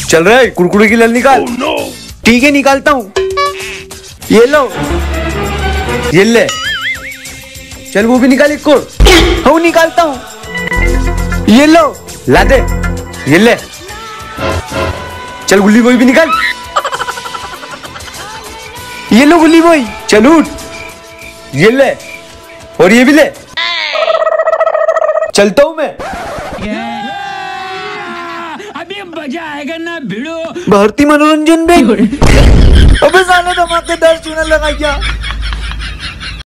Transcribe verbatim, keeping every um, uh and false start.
चल रहा है, कुरकुरे की लल निकाल। ठीक है निकालता हूँ, ये लो, ये ले। चल वो भी निकाल एक और। हाँ निकालता हूँ, ये लो, ला दे, ये ले। चल गुल्ली बॉय भी निकाल, ये लो गुल्ली बॉय। चल उठ, ये ले, और ये भी ले। चलता हूँ मैं। अभी मजा आएगा ना भिड़ो। भारतीय मनोरंजन में। अबे साला धमाकेदार चूना लगा क्या।